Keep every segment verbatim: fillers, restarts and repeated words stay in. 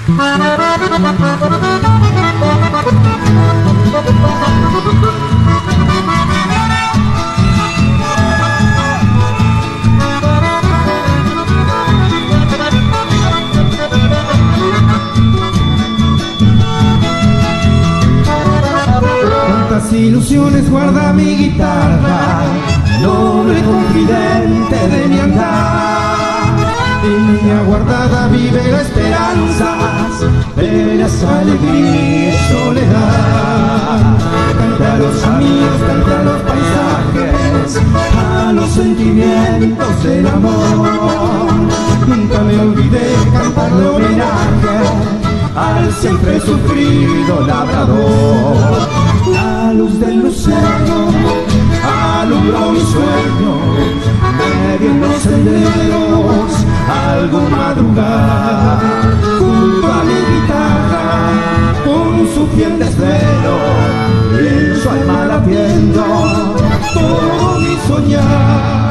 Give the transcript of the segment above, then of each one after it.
Cuántas ilusiones guarda mi guitarra, noble confidente de mi andar. En línea guardada vive la esperanza, penas, alegría y soledad. Canta a los amigos, canta a los paisajes, a los sentimientos del amor. Nunca me olvidé cantarle homenaje al siempre sufrido labrador. La luz del lucero alumbró mi sueño, medio en los senderos, algo madrugar, junto a mi guitarra, con su fiel desvelo, y en su alma latiendo todo mi soñar.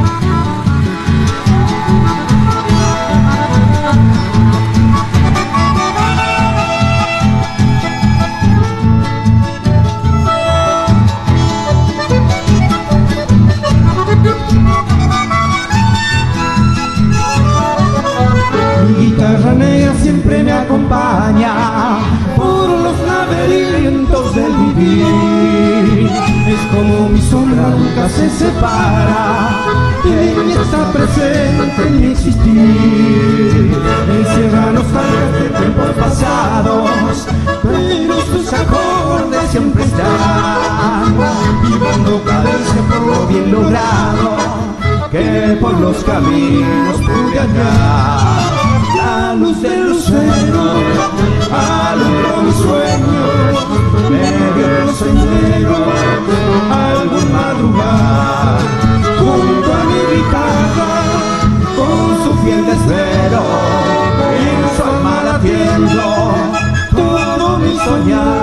Siempre me acompaña por los laberintos del vivir. Es como mi sombra, nunca se separa, ella está presente en mi existir. Encierra nostalgias de tiempos pasados, pero sus acordes siempre están vibrando cadencia por lo bien logrado que por los caminos pude hallar. La luz del lucero alumbró mi sueño, medio en los senderos, algún madrugar, junto a mi guitarra, con su fiel desvelo, en su alma latiendo todo mi soñar.